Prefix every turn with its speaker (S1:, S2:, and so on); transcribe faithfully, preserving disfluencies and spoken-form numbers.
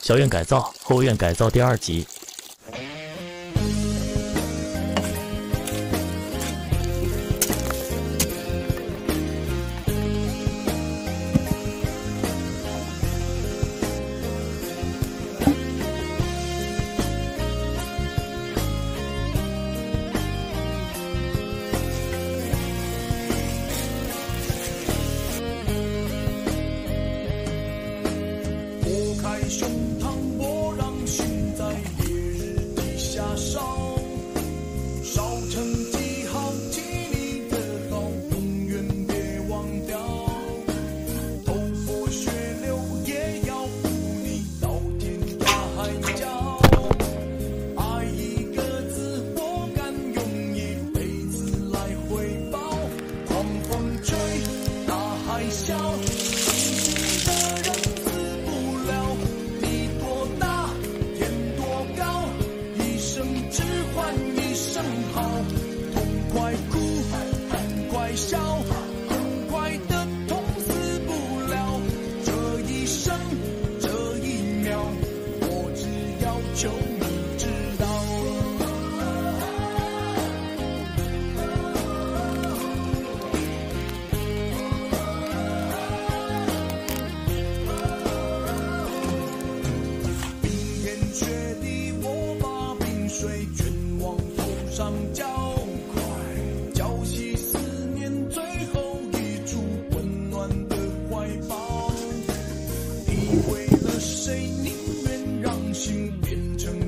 S1: 小院改造后院改造第二集。
S2: 胸膛，我让心在烈日底下烧，烧成几行记你的好，永远别忘掉。头破血流也要护你到天涯海角。爱一个字，我敢用一辈子来回报。狂风吹，大海啸。笑，很快的痛死不了。这一生，这一秒，我只要求你知道。冰天雪地，我把冰水全往头上浇。为了谁宁愿让心变成